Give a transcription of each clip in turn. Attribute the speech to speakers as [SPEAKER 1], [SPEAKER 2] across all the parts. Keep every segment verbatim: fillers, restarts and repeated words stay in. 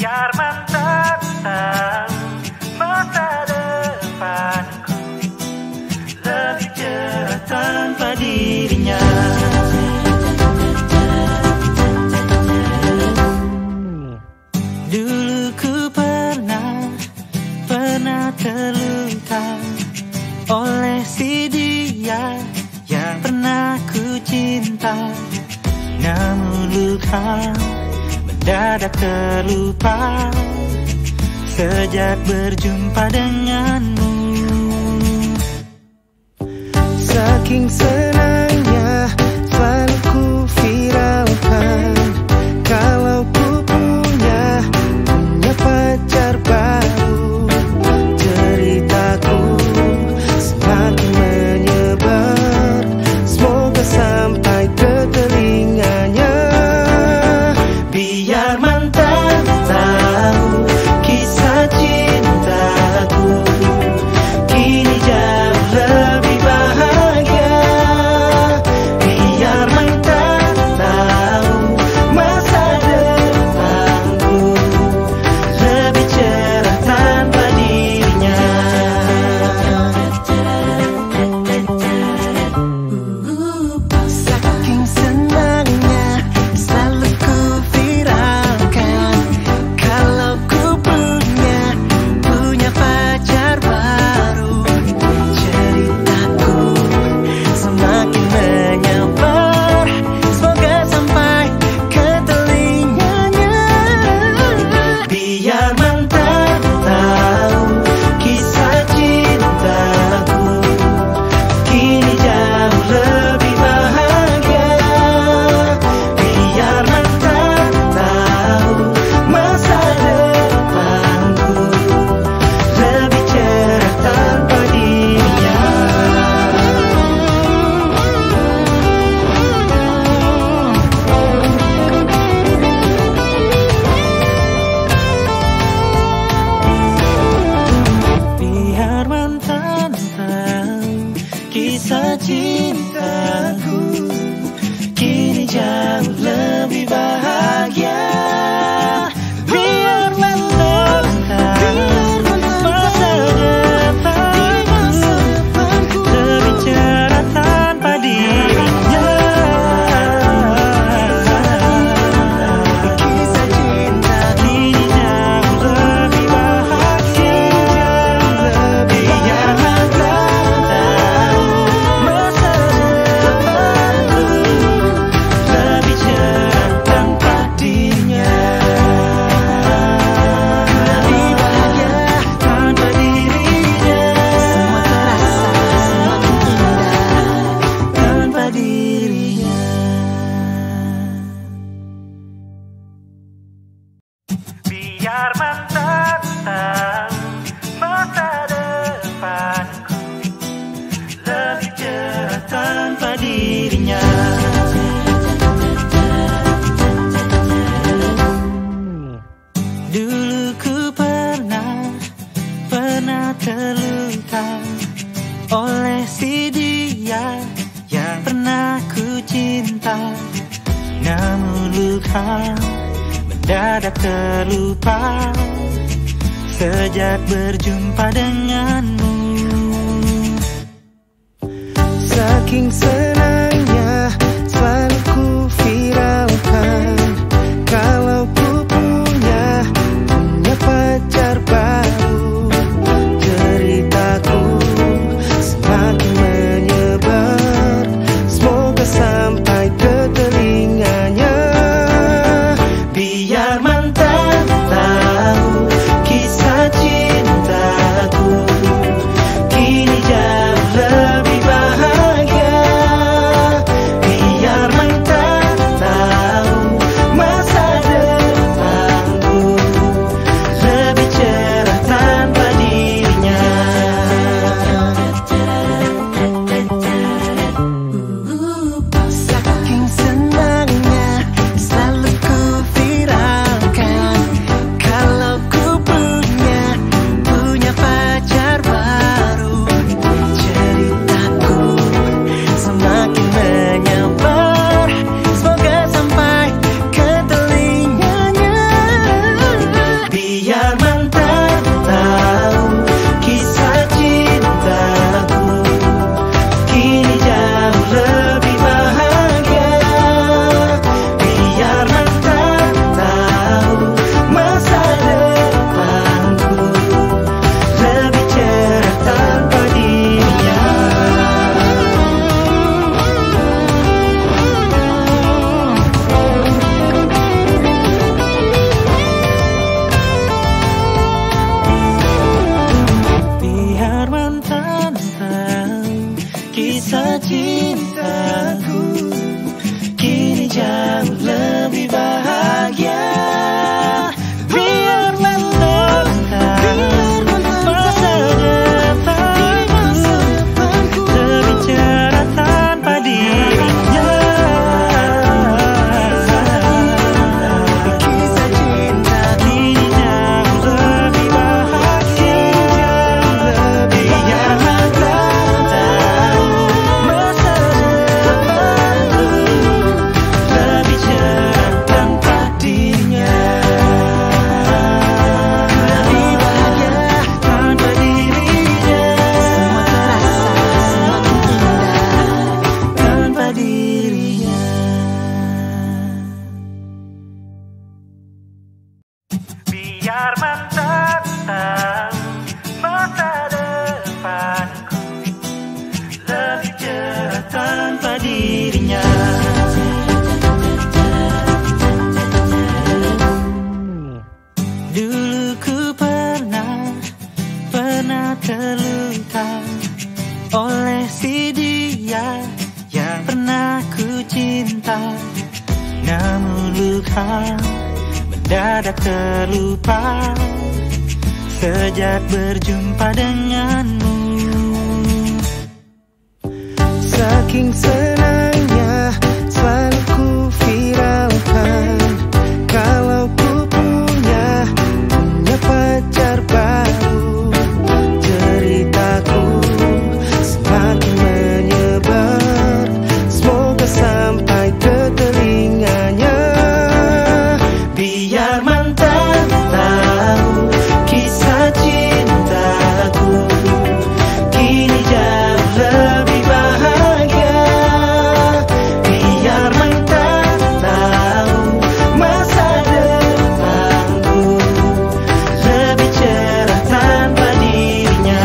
[SPEAKER 1] Biar mantan tahu masa depanku lebih cerah tanpa dirinya. Dulu ku pernah, pernah terluka oleh si dia yang pernah ku cinta. Namun luka mendadak terlupa sejak berjumpa denganmu.
[SPEAKER 2] Saking senangnya selalu ku viralkan kalau ku punya, punya pacar baru. Ceritaku semakin menyebar, semoga sampai ke telinganya. Biar mantan tahu kisah cintaku kini jauh lebih bahagia. Biar mantan tahu masa depanku lebih cerah tanpa dirinya. Saking senangnya selalu ku viralkan kalau ku punya, punya pacar baru. Ceritaku semakin menyebar, semoga sampai ke telinganya. Biar mantan tahu kisah cintaku kini jauh lebih bahagia. Biar mantan tahu masa depanku lebih cerah tanpa dirinya. Biar mantan tahu kisah cintaku kini jauh lebih bahagia. Biar mantan tahu masa depanku lebih cerah tanpa dirinya. Kisah cinta kini jauh lebih bahagia. Biar mantan tahu masa depanku lebih cerah tanpa dirinya. Lebih bahagia tanpa dirinya. Semua terasa semakin indah tanpa dirinya. Biar mantan tahu masa depanku lebih cerah tanpa dirinya. Dulu ku pernah, pernah terluka oleh si dia yang pernah ku cinta. Namun luka mendadak terlupa sejak berjumpa denganmu. Saking senangnya selalu ku viralkan kalau ku punya, punya pacar baru. Ceritaku semakin menyebar, semoga sampai ke telinganya. Biar mantan tahu kisah cintaku kini jauh lebih bahagia.
[SPEAKER 1] Biar mantan tahu masa depanku lebih cerah tanpa dirinya. Dulu ku pernah, pernah terluka oleh si dia yang pernah ku cinta. Namun luka mendadak terlupa sejak berjumpa denganmu.
[SPEAKER 2] Saking senangnya selalu ku viralkan kalau ku punya, punya pacar baru. Ceritaku semakin menyebar, semoga sampai ke telinganya. Biar mantan tahu kisah cintaku kini jauh lebih bahagia. Biar mantan tahu masa depanku lebih cerah tanpa dirinya.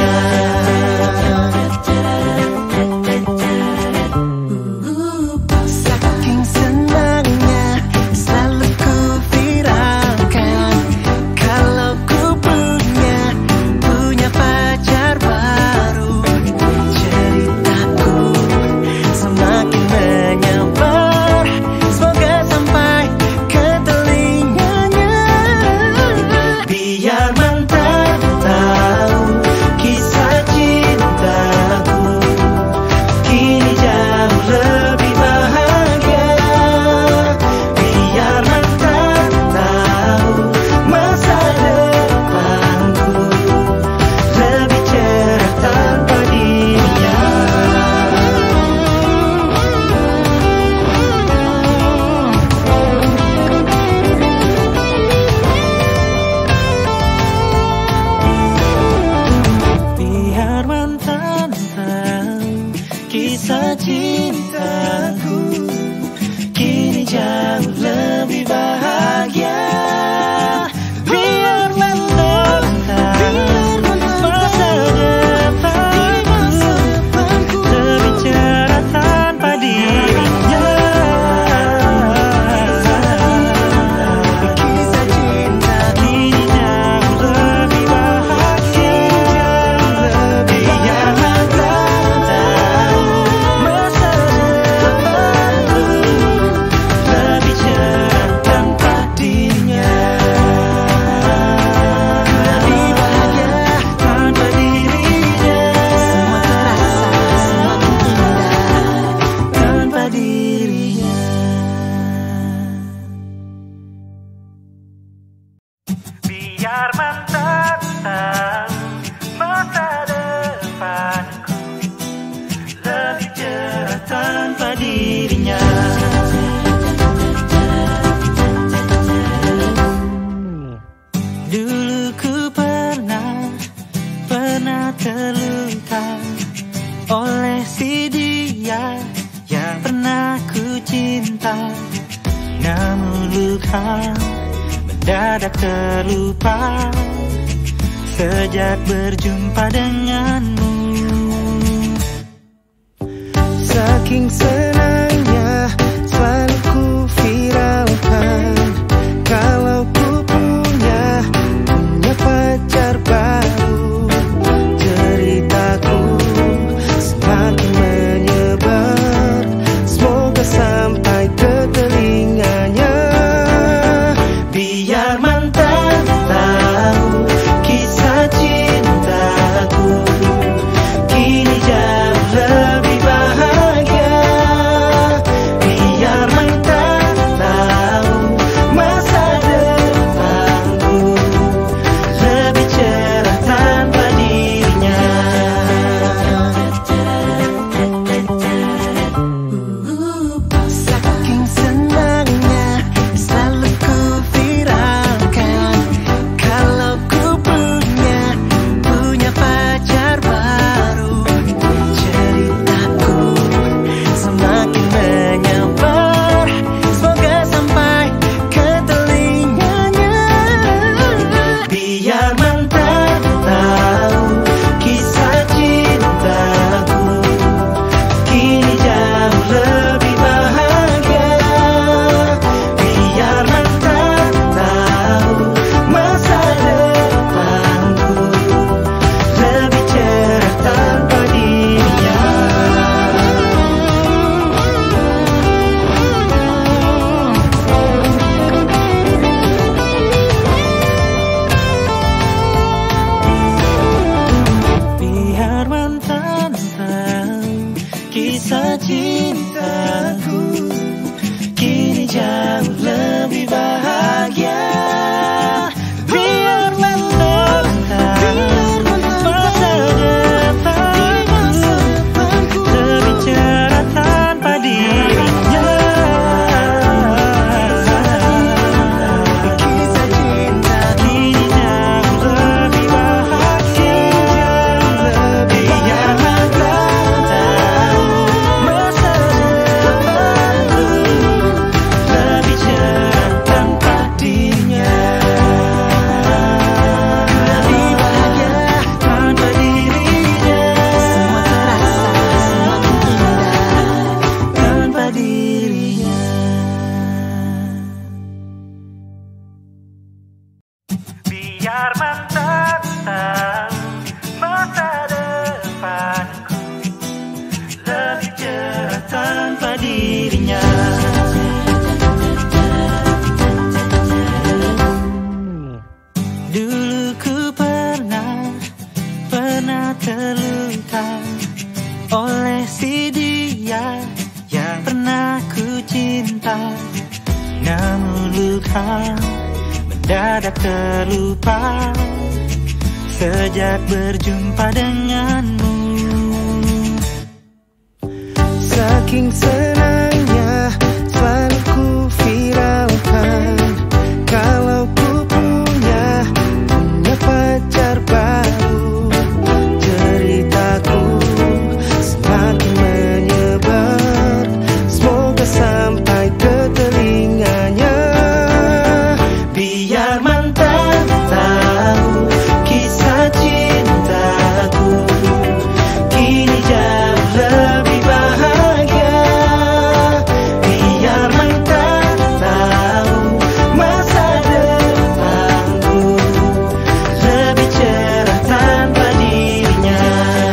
[SPEAKER 2] Saking senangnya selalu ku viralkan kalau ku punya, punya pacar baru. Ceritaku semakin menyebar, semoga sampai ke telinganya. Biar mantan tahu kisah cintaku kini jauh lebih bahagia. Biar mantan tahu masa depanku lebih cerah tanpa dirinya. Biar mantan tahu kisah cintaku kini jauh lebih bahagia. Biar mantan tahu masa depanku lebih cerah tanpa dirinya. Kisah cinta kini jauh lebih bahagia. Biar mantan tahu masa depanku lebih cerah tanpa dirinya. Lebih bahagia tanpa dirinya. Semua terasa semakin indah tanpa dirinya. Biar mantan tahu masa depanku lebih cerah tanpa dirinya. Dulu ku pernah, pernah terluka oleh si dia yang pernah ku cinta. Namun luka mendadak terlupa sejak berjumpa denganmu. Saking senangnya selalu ku viralkan kalau ku punya, punya pacar baru. Ceritaku semakin menyebar, semoga sampai ke telinganya. Biar mantan tahu kisah cintaku kini jauh lebih bahagia.
[SPEAKER 1] Biar mantan tahu masa depanku lebih cerah tanpa dirinya. Dulu ku pernah, pernah terluka oleh si dia yang pernah ku cinta. Namun luka mendadak terlupa sejak berjumpa denganmu.
[SPEAKER 2] Saking senangnya selalu ku viralkan kalau ku punya, punya pacar baru. Ceritaku semakin menyebar, semoga sampai ke telinganya. Biar mantan tahu kisah cintaku kini jauh lebih bahagia. Biar mantan tahu masa depanku lebih cerah tanpa dirinya.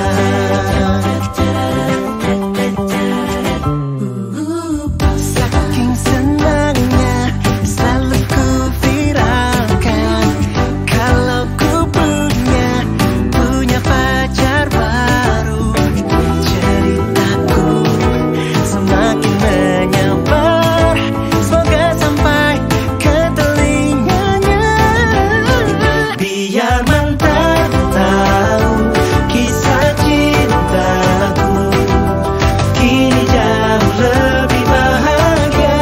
[SPEAKER 2] Saking senangnya selalu ku viralkan kalau ku punya, punya pacar baru. Ceritaku semakin menyebar, semoga sampai ke telinganya. Biar mantan tahu kisah cintaku kini jauh lebih bahagia.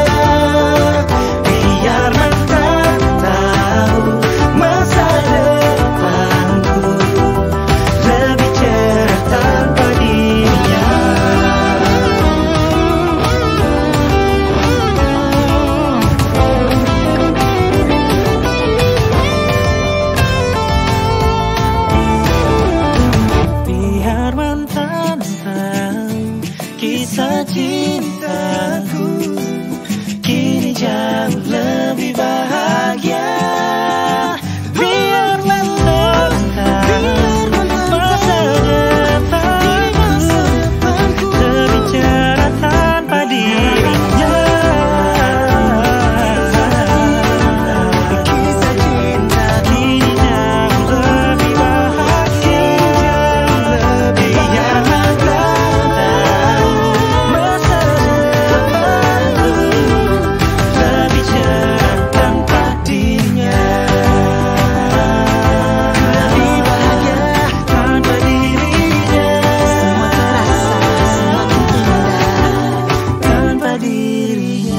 [SPEAKER 2] Biar mantan tahu masa depanku lebih cerah tanpa dirinya. Biar mantan tahu kisah cintaku kini jauh lebih bahagia. Biar mantan tahu masa depanku lebih cerah tanpa dirinya. Kisah cinta kini jauh lebih bahagia. Biar mantan tahu masa depanku lebih cerah tanpa dirinya. Lebih bahagia tanpa dirinya. Semua terasa semakin indah tanpa dirinya.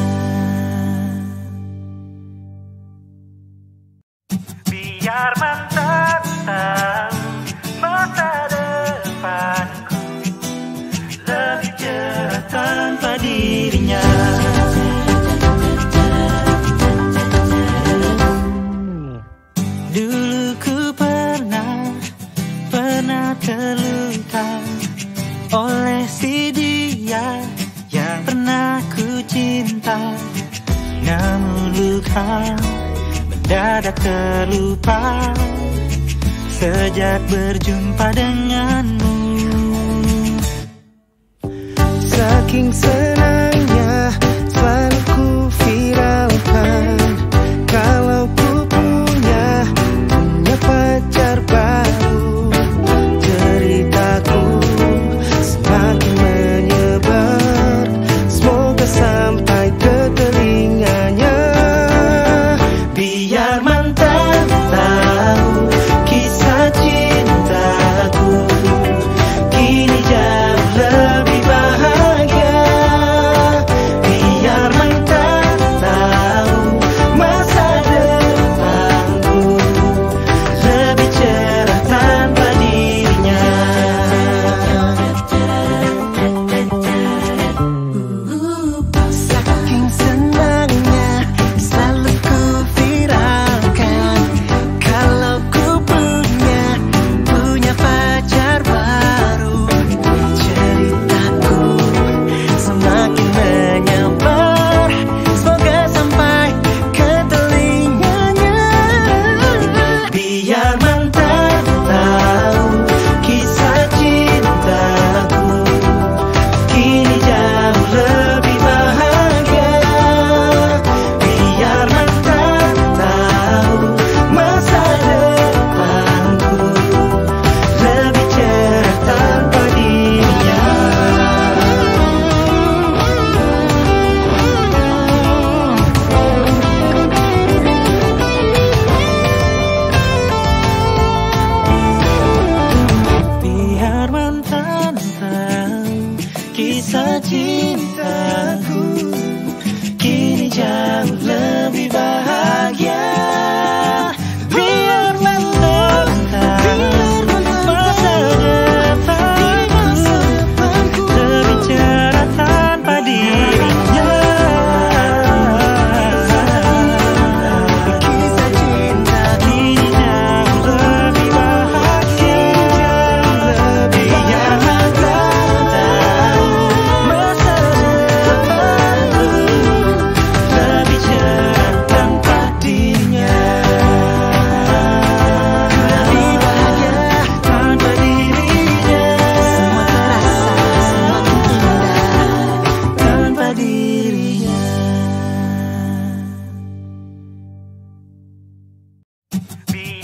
[SPEAKER 2] Biar mantan tahu masa depanku lebih cerah tanpa dirinya. Dulu ku pernah, pernah terluka oleh si dia yang pernah ku cinta. Namun luka mendadak terlupa sejak berjumpa denganmu. Saking senangnya selalu ku viralkan kalau ku punya, punya pacar baru. Ceritaku semakin menyebar, semoga sampai ke telinganya. Biar mantan tahu kisah cintaku kini jauh lebih bahagia.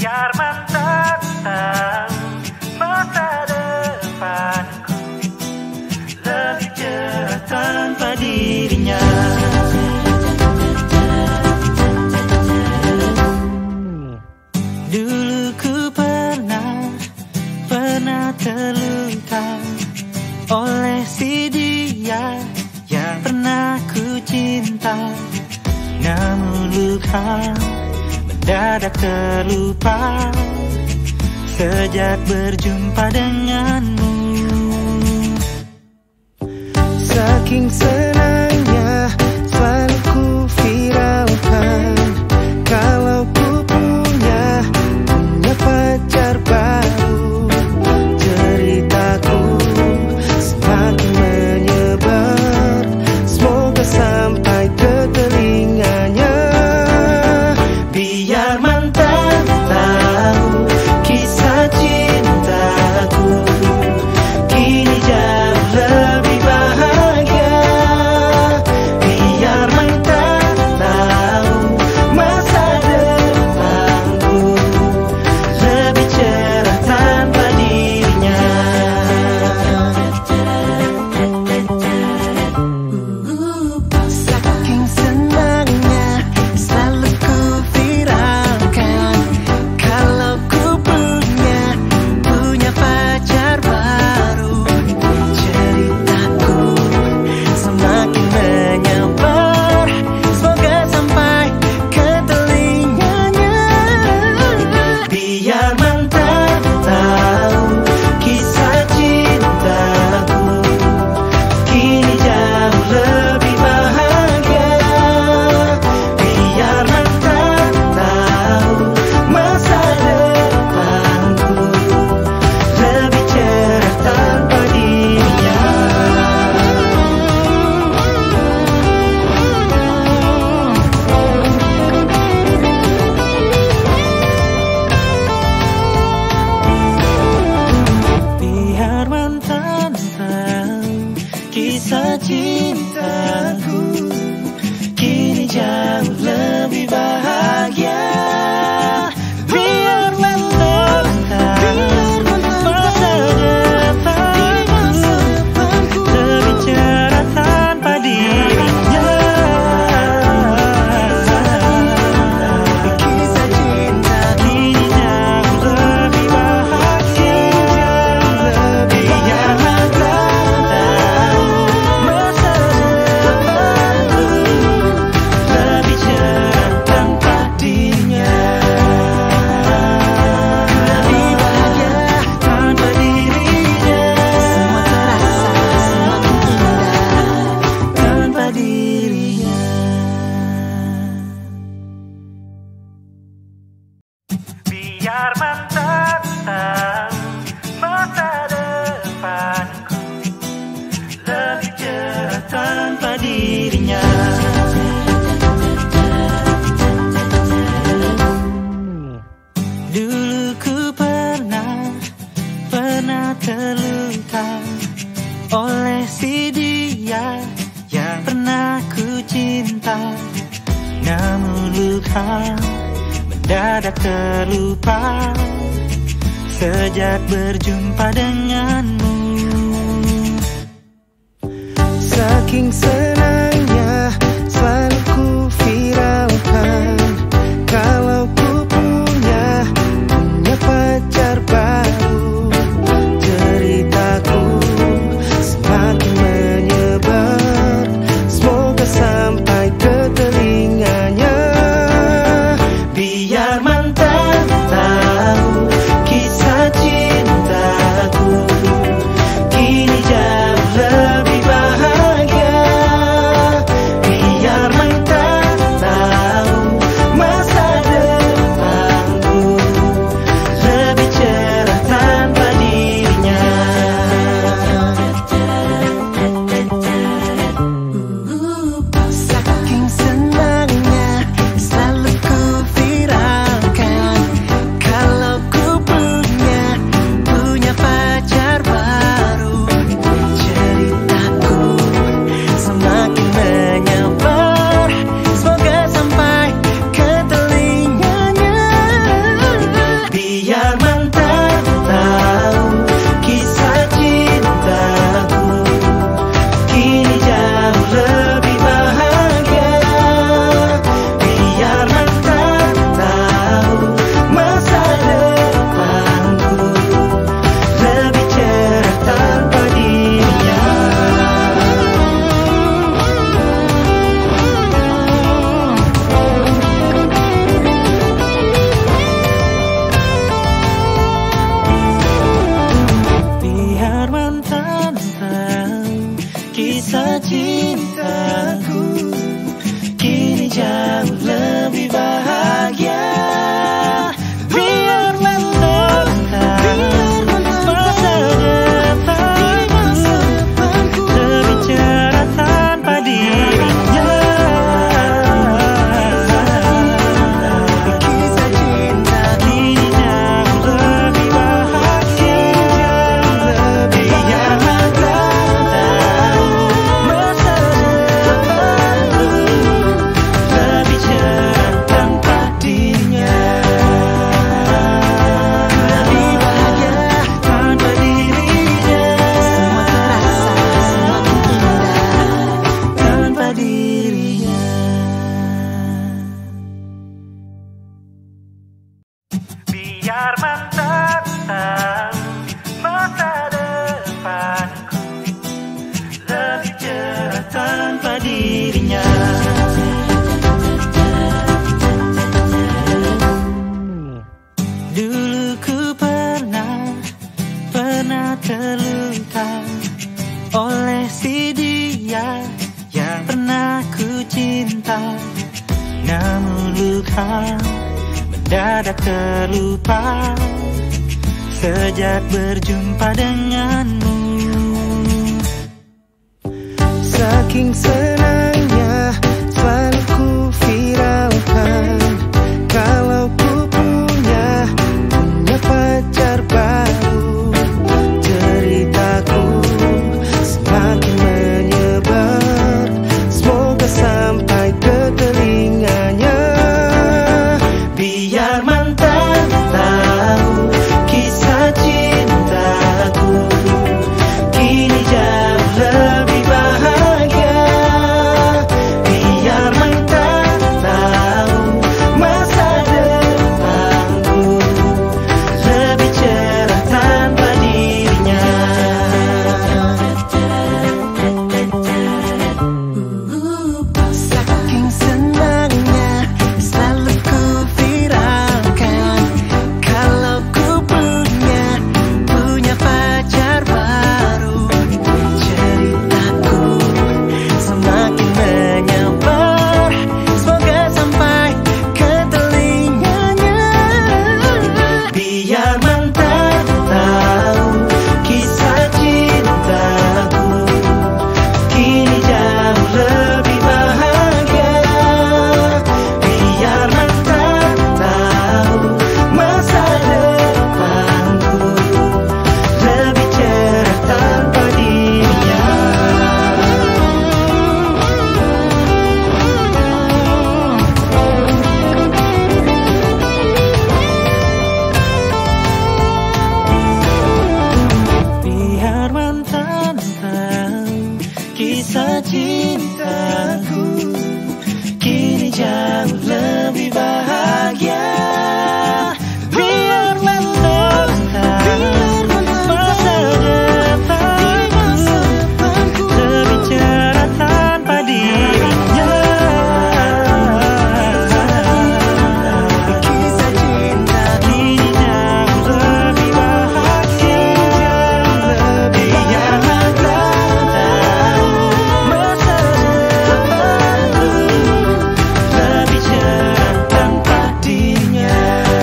[SPEAKER 1] biar mantan tahu masa depanku lebih cerah tanpa dirinya. Dulu ku pernah, pernah terluka oleh si dia yang pernah ku cinta. Namun luka mendadak terlupa sejak berjumpa denganmu.
[SPEAKER 2] Saking senangnya selalu ku viralkan kalau ku punya, punya pacar baru. Ceritaku semakin menyebar, semoga sampai ke telinganya. Biar mantan tahu kisah cintaku kini jauh lebih bahagia. Biar mantan tahu masa depanku lebih cerah tanpa dirinya. Saking senangnya selalu ku viralkan kalau ku punya, punya pacar baru. Ceritaku semakin menyebar, semoga sampai ke telinganya. Biar mantan tahu kisah cintaku kini jauh lebih bahagia. Biar mantan tahu masa depanku lebih cerah tanpa dirinya. Biar mantan tahu kisah cintaku kini jauh lebih bahagia. Biar mantan tahu masa depanku lebih cerah tanpa dirinya. Kisah cinta kini jauh lebih bahagia. Biar mantan tahu masa depanku lebih cerah tanpa dirinya. Lebih bahagia tanpa dirinya. Semua terasa semakin indah tanpa dirinya. Biar mantan tahu masa depanku lebih cerah tanpa dirinya. Dulu ku pernah, pernah terluka oleh si dia yang pernah ku cinta. Namun luka mendadak terlupa sejak berjumpa denganmu. Saking senangnya selalu ku viralkan kalau ku punya, punya pacar baru. Ceritaku semakin menyebar, semoga sampai ke telinganya. Biar mantan tahu kisah cintaku kini jauh lebih bahagia.
[SPEAKER 1] Biar mantan tahu masa depanku lebih cerah tanpa dirinya. Dulu ku pernah, pernah terluka oleh si dia yang pernah ku cinta. Namun luka mendadak terlupa sejak berjumpa denganmu.
[SPEAKER 2] Saking senangnya selalu ku viralkan kalau ku punya, punya pacar baru. Ceritaku semakin menyebar, semoga sampai ke telinganya. Biar mantan tahu kisah cintaku kini jauh lebih bahagia. Biar mantan tahu masa depanku lebih cerah tanpa dirinya. Saking senangnya selalu ku viralkan kalau ku punya, punya pacar baru. Ceritaku semakin menyebar, semoga sampai ke telinganya. Biar mantan tahu kisah cintaku kini jauh lebih bahagia. Biar mantan tahu masa depanku lebih cerah tanpa dirinya. Biar mantan tahu kisah cintaku kini jauh lebih bahagia. Biar mantan tahu masa depanku lebih cerah tanpa dirinya. Kisah cinta kini jauh lebih bahagia. Biar mantan tahu masa depanku lebih cerah tanpa dirinya.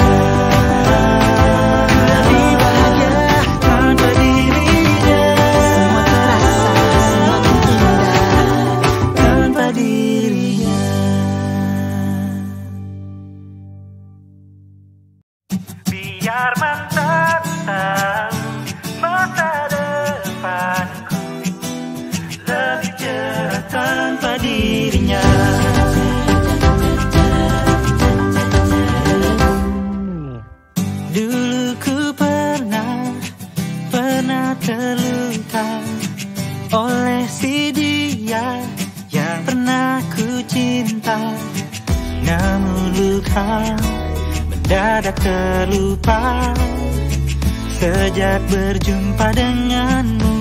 [SPEAKER 2] Lebih bahagia tanpa dirinya. Semua terasa semakin indah tanpa dirinya. Biar mantan tahu masa depanku lebih cerah tanpa dirinya. Dulu ku pernah, pernah terluka oleh si dia yang pernah ku cinta. Namun luka mendadak terlupa sejak berjumpa denganmu.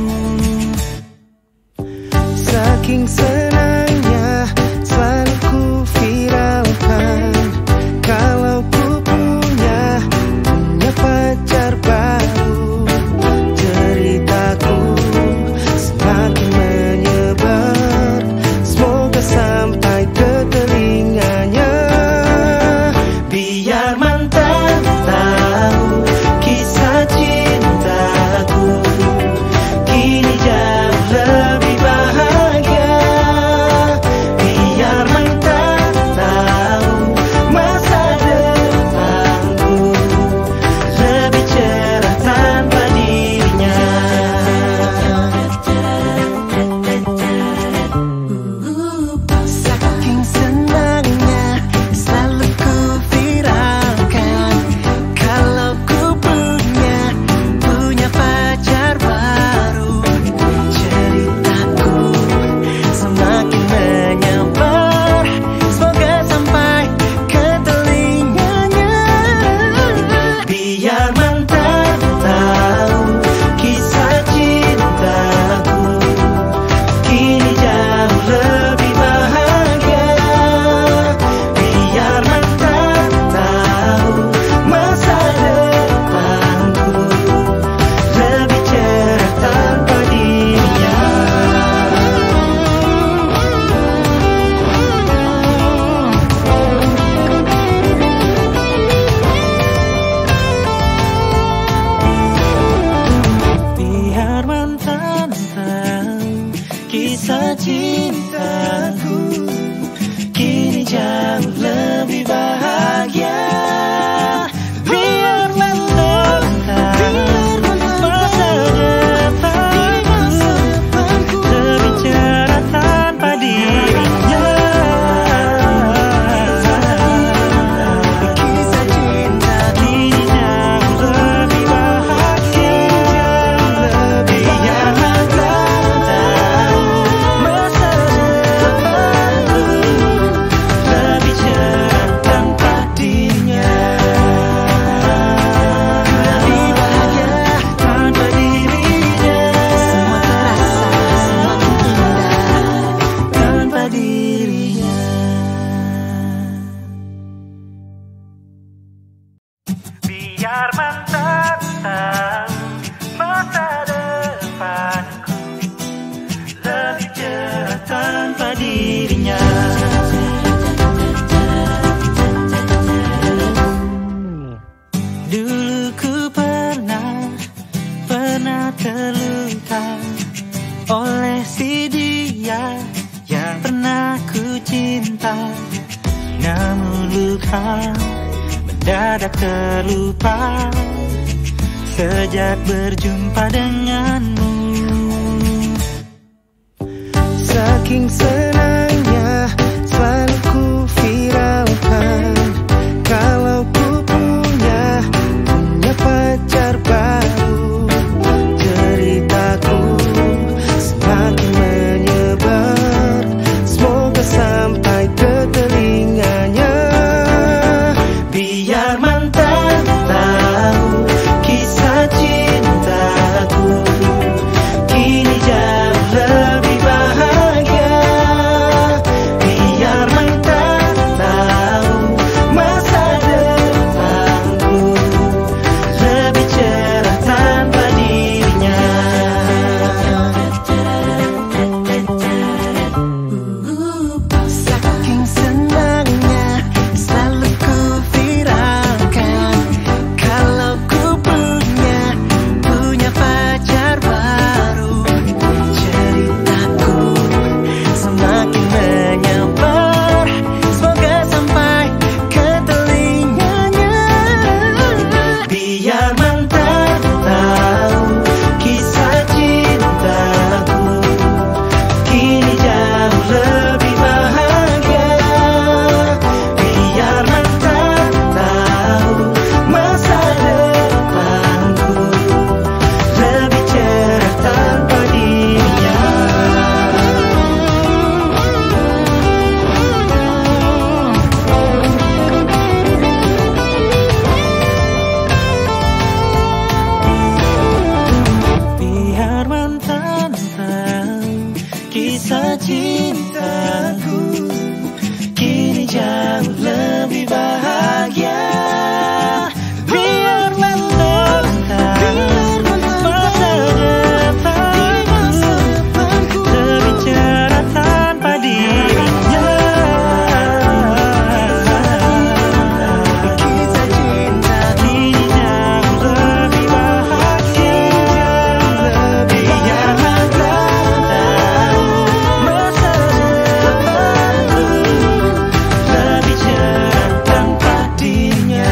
[SPEAKER 2] Saking senangnya selalu ku viralkan kalau ku punya, punya pacar baru. Ceritaku semakin menyebar, semoga sampai ke telinganya. Biar mantan tahu kisah cintaku kini jauh lebih bahagia.
[SPEAKER 1] Biar mantan tahu masa depanku lebih cerah tanpa dirinya. Dulu ku pernah, pernah terluka oleh si dia yang pernah ku cinta. Namun luka mendadak terlupa sejak berjumpa denganmu.
[SPEAKER 2] Saking senangnya selalu ku viralkan kalau ku punya, punya pacar baru. Ceritaku semakin menyebar, semoga sampai ke telinganya. Biar mantan tahu kisah cintaku kini jauh lebih bahagia. Biar mantan tahu masa depanku lebih cerah tanpa dirinya. Saking senangnya selalu ku viralkan kalau ku punya, punya pacar baru. Ceritaku semakin menyebar, semoga sampai ke telinganya. Biar mantan tahu kisah cintaku kini jauh lebih bahagia. Biar mantan tahu masa depanku lebih cerah tanpa dirinya. Biar mantan tahu kisah cintaku kini jauh lebih bahagia. Biar mantan tahu masa depanku lebih cerah tanpa dirinya. Kisah cinta kini jauh lebih bahagia. Biar mantan tahu masa depanku lebih cerah tanpa dirinya.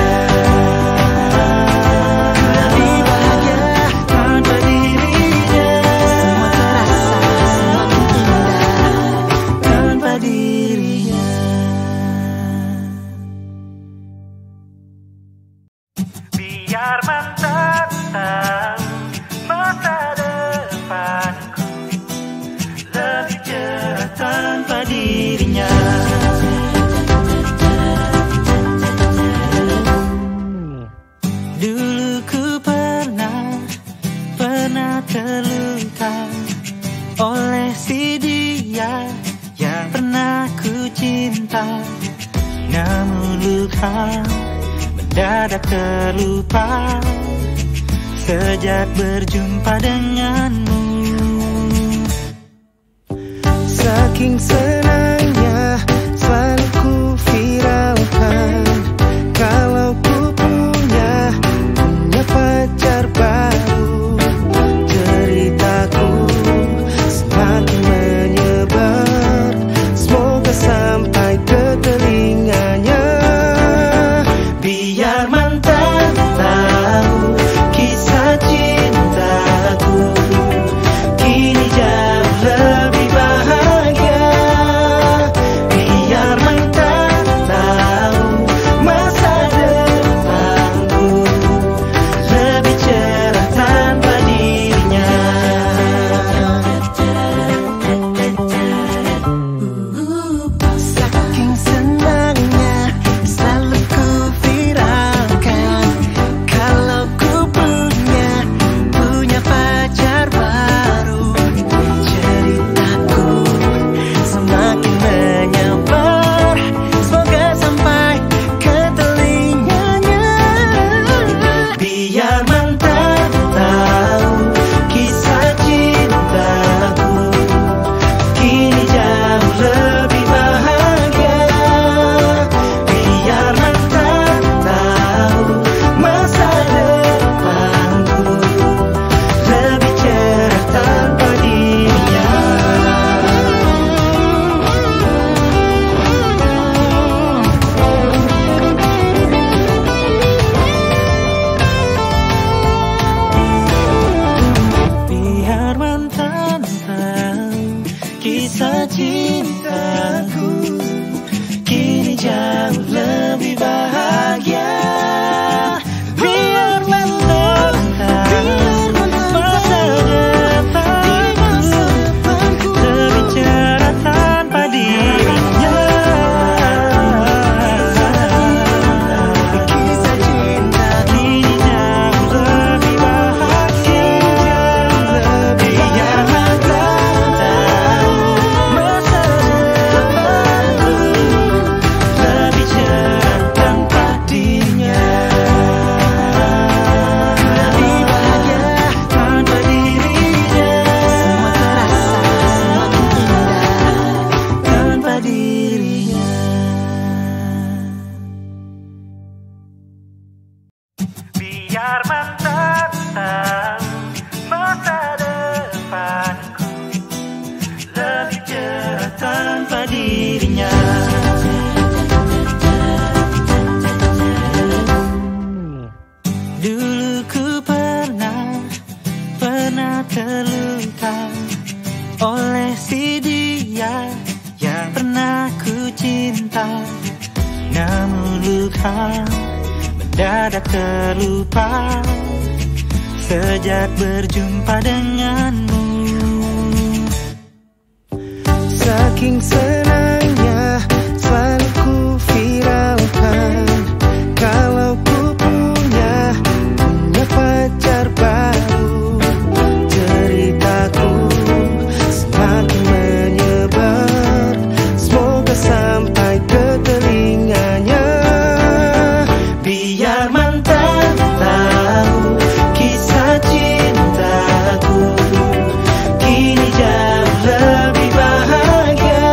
[SPEAKER 2] Lebih bahagia tanpa dirinya. Semua terasa semakin indah tanpa dirinya. Biar mantan tahu masa depanku lebih cerah tanpa dirinya. Dulu ku pernah, pernah terluka oleh si dia yang pernah ku cinta. Namun luka mendadak terlupa sejak berjumpa denganmu. Saking senangnya selalu ku viralkan kalau ku punya, punya pacar baru. Ceritaku semakin menyebar, semoga sampai ke telinganya. Biar mantan tahu kisah cintaku kini jauh lebih bahagia.
[SPEAKER 1] Biar mantan tahu masa depanku lebih cerah tanpa dirinya. Dulu ku pernah, pernah terluka oleh si dia yang pernah ku cinta. Namun luka mendadak terlupa sejak berjumpa denganmu.
[SPEAKER 2] Saking senangnya selalu ku viralkan kalau ku punya, punya pacar baru. Ceritaku semakin menyebar, semoga sampai ke telinganya. Biar mantan tahu kisah cintaku kini jauh lebih bahagia.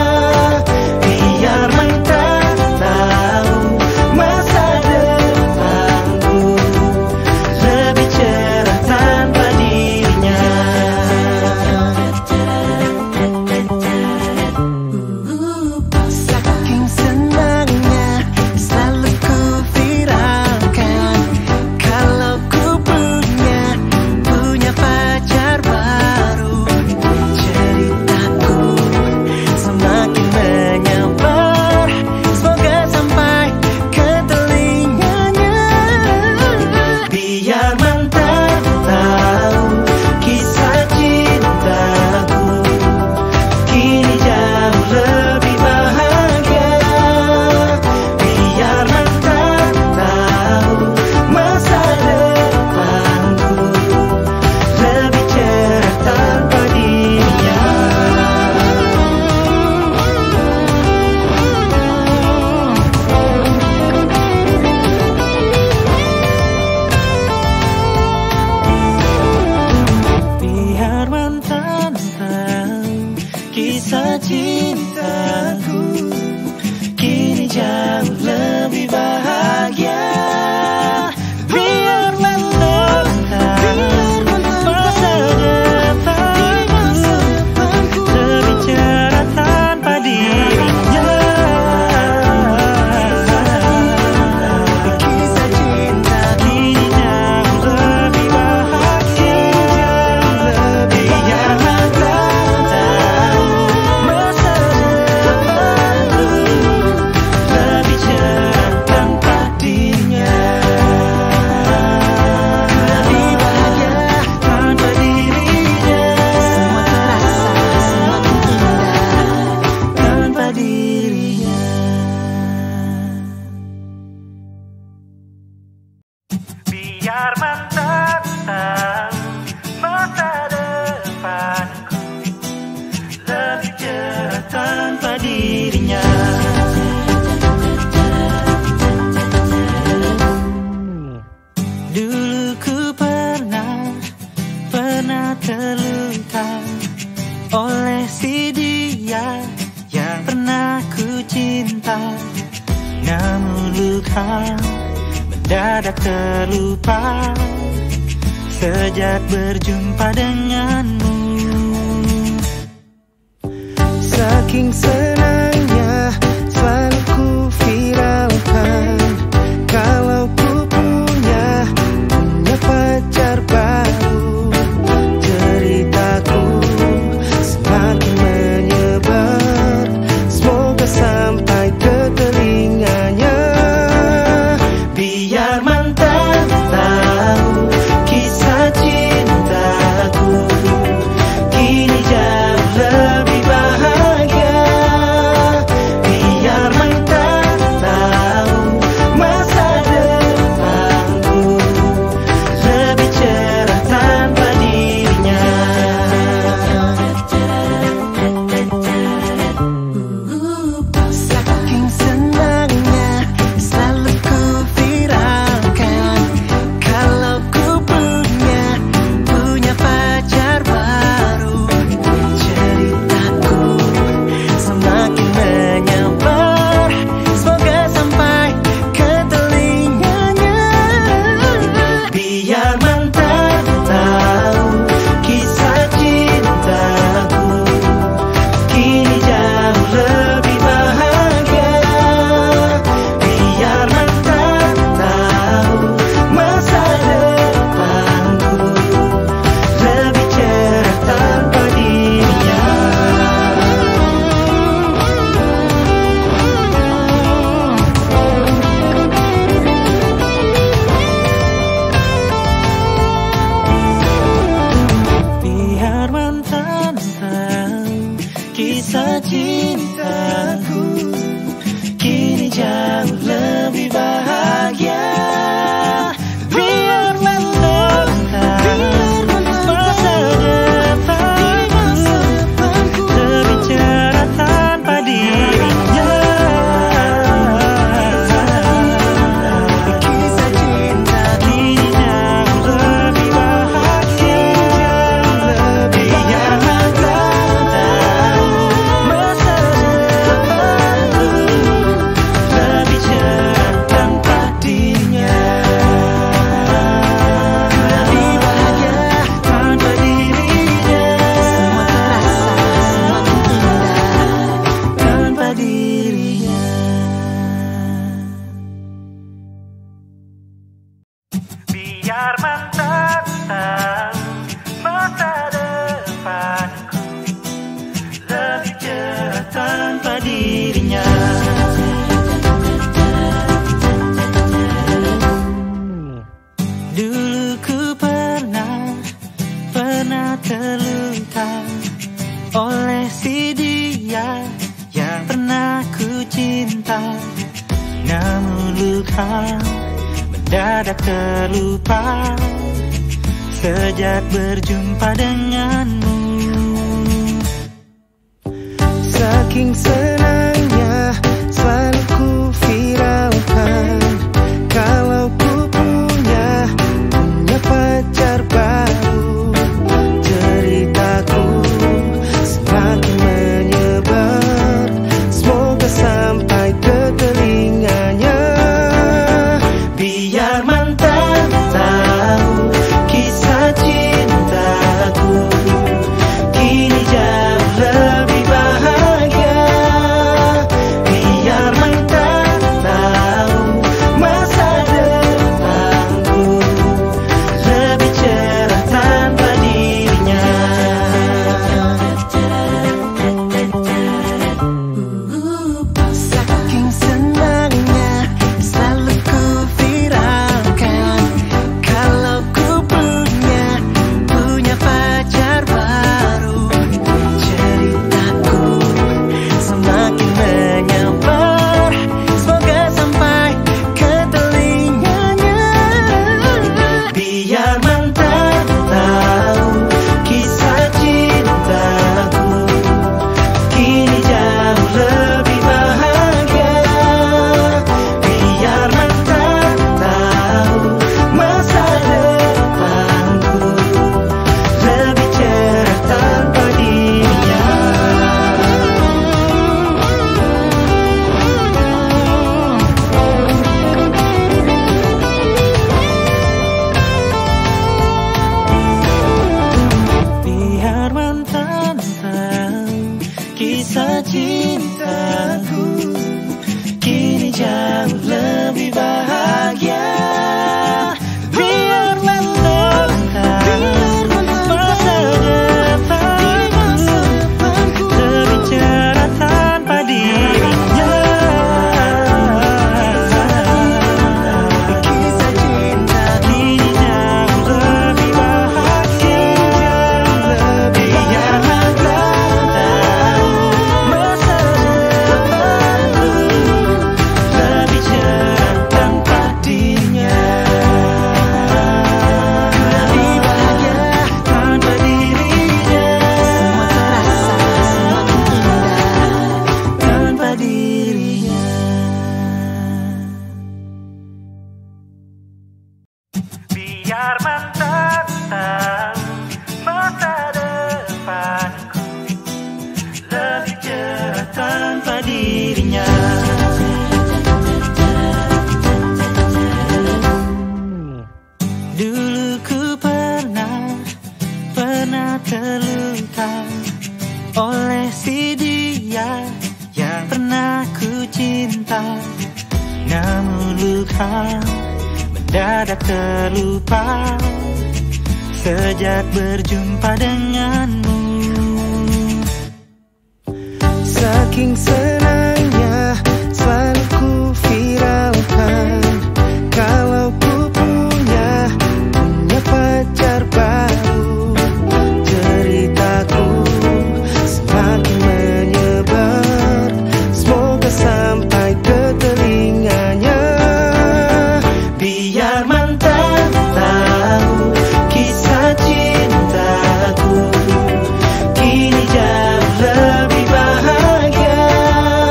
[SPEAKER 2] Biar mantan tahu masa depanku lebih cerah tanpa dirinya. Saking senangnya selalu ku viralkan kalau ku punya, punya pacar baru. Ceritaku semakin menyebar, semoga sampai ke telinganya. Biar mantan tahu kisah cintaku kini jauh lebih bahagia. Biar mantan tahu masa depanku lebih cerah tanpa dirinya. Biar mantan tahu kisah cintaku kini jauh lebih bahagia. Biar mantan tahu masa depanku lebih cerah tanpa dirinya. Kisah cinta kini jauh lebih bahagia. Biar mantan tahu masa depanku lebih cerah tanpa dirinya. Lebih bahagia tanpa dirinya. Semua terasa semakin indah tanpa dirinya. Biar mantan tahu masa depanku lebih cerah tanpa dirinya. Dulu ku pernah, pernah terluka oleh si dia yang pernah ku cinta. Namun luka mendadak terlupa sejak berjumpa denganmu. Saking senangnya selalu ku viralkan kalau ku punya, punya pacar baru. Ceritaku semakin menyebar, semoga sampai ke telinganya. Biar mantan tahu kisah cintaku kini jauh lebih bahagia.
[SPEAKER 1] Biar mantan tahu masa depanku lebih cerah tanpa dirinya. Dulu ku pernah, pernah terluka oleh si dia yang pernah ku cinta. Namun luka mendadak terlupa sejak berjumpa denganmu.
[SPEAKER 2] Saking senangnya selalu ku viralkan kalau ku punya, punya pacar baru. Ceritaku semakin menyebar, semoga sampai ke telinganya. Biar mantan tahu kisah cintaku kini jauh lebih bahagia. Biar mantan tahu masa depanku lebih cerah tanpa dirinya. Saking senangnya selalu ku viralkan kalau ku punya, punya pacar baru. Ceritaku semakin menyebar, semoga sampai ke telinganya. Biar mantan tahu kisah cintaku kini jauh lebih bahagia. Biar mantan tahu masa depanku lebih cerah tanpa dirinya. Biar mantan tahu kisah cintaku kini jauh lebih bahagia. Biar mantan tahu masa depanku lebih cerah tanpa dirinya. Kisah cinta kini jauh lebih bahagia. Biar mantan tahu masa depanku lebih cerah tanpa dirinya. Lebih bahagia tanpa dirinya. Semua terasa semakin indah tanpa dirinya. Biar mantan tahu masa depanku lebih cerah tanpa dirinya. Dulu ku pernah, pernah terluka oleh si dia yang pernah ku cinta. Namun luka mendadak terlupa sejak berjumpa denganmu. Saking senangnya selalu ku viralkan kalau ku punya, punya pacar baru. Ceritaku semakin menyebar, semoga sampai ke telinganya. Biar mantan tahu kisah cintaku kini jauh lebih bahagia.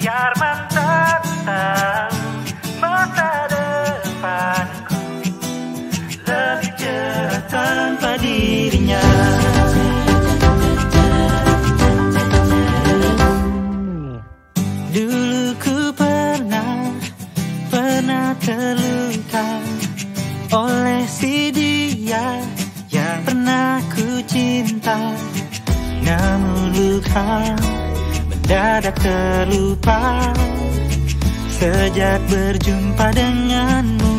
[SPEAKER 1] Biar mantan tahu masa depanku lebih cerah tanpa dirinya. Dulu ku pernah, pernah terluka oleh si dia yang pernah ku cinta. Namun luka mendadak terlupa sejak berjumpa denganmu.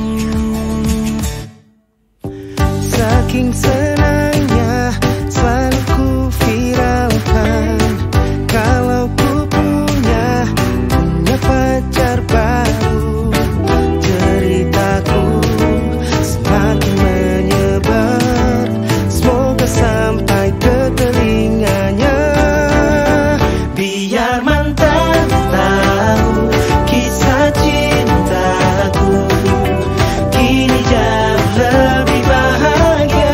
[SPEAKER 3] Saking senangnya selalu ku viralkan kalau ku punya, punya pacar baru. Ceritaku semakin menyebar, semoga sampai ke telinganya. Biar mantan tahu kisah cintaku kini jauh lebih bahagia.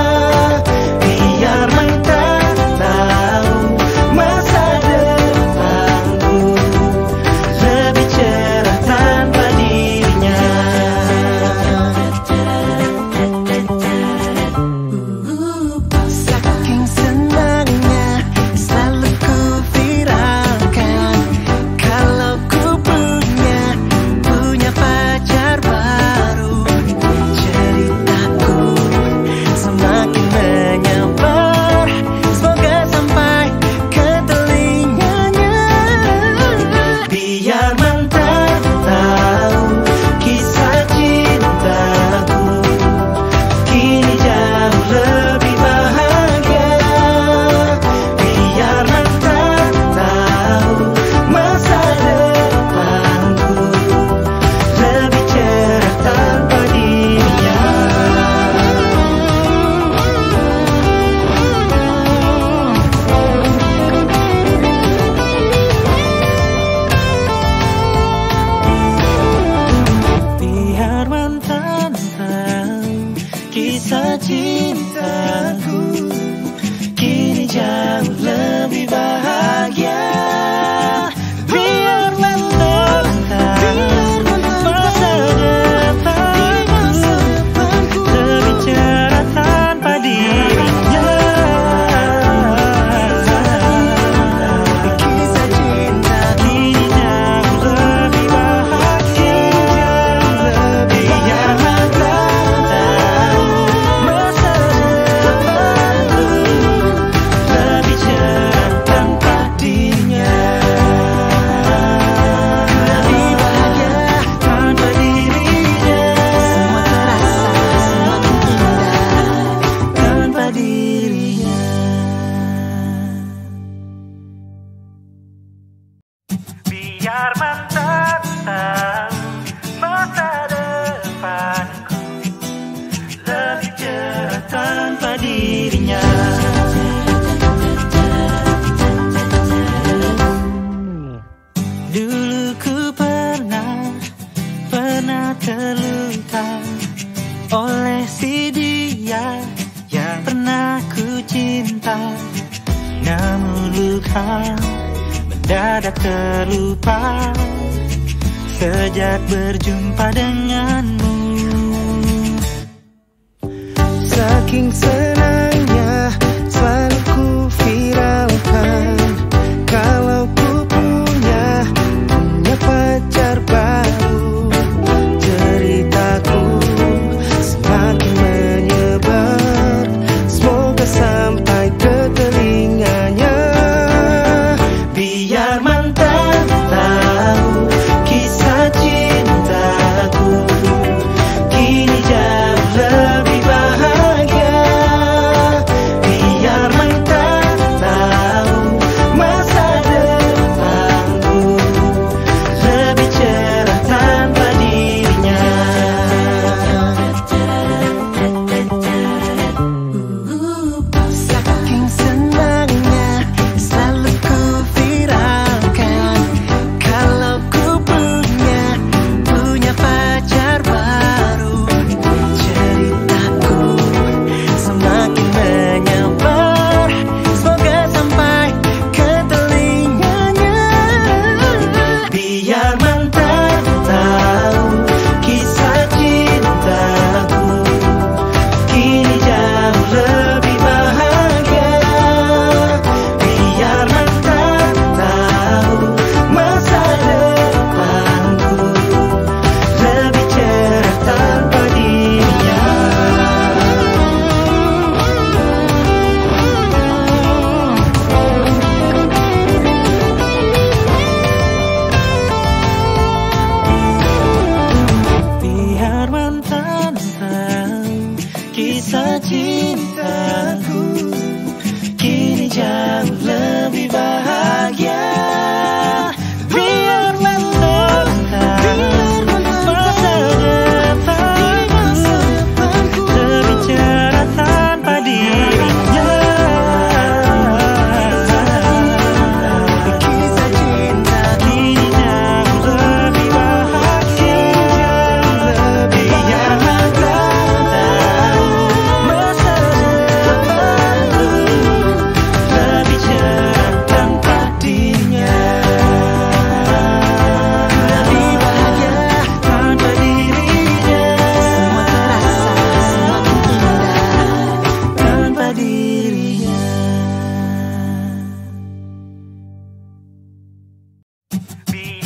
[SPEAKER 3] Biar mantan tahu masa depanku lebih cerah tanpa dirinya. Saking senangnya selalu ku viralkan kalau ku punya, punya pacar baru. Ceritaku semakin menyebar, semoga sampai ke telinganya. Biar mantan tahu kisah cintaku kini jauh lebih bahagia. Biar mantan tahu masa depanku lebih cerah tanpa dirinya. Biar mantan tahu kisah cintaku kini jauh lebih bahagia. Biar mantan tahu masa depanku lebih cerah tanpa dirinya. Kisah cinta kini jauh lebih bahagia. Biar mantan tahu masa depanku lebih cerah tanpa dirinya. Lebih bahagia tanpa dirinya. Semua terasa semakin indah tanpa dirinya. Biar mantan tahu masa depanku lebih cerah tanpa dirinya. Dulu ku pernah, pernah terluka oleh si dia yang pernah ku cinta. Namun luka mendadak terlupa sejak berjumpa denganmu. Saking senangnya selalu ku viralkan kalau ku punya, punya pacar baru. Ceritaku semakin menyebar, semoga sampai ke telinganya. Biar mantan tahu kisah cintaku kini jauh lebih bahagia.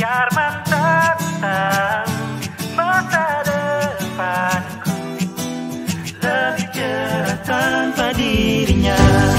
[SPEAKER 1] biar mantan tahu masa depanku lebih cerah tanpa dirinya.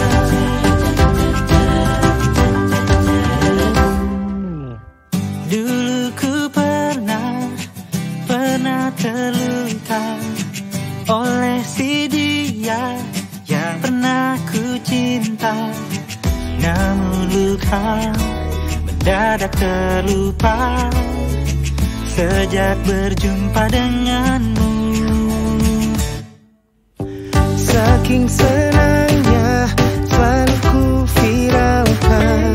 [SPEAKER 1] Dulu ku pernah, pernah terluka oleh si dia yang pernah ku cinta. Namun luka mendadak terlupa sejak berjumpa denganmu.
[SPEAKER 3] Saking senangnya selalu ku viralkan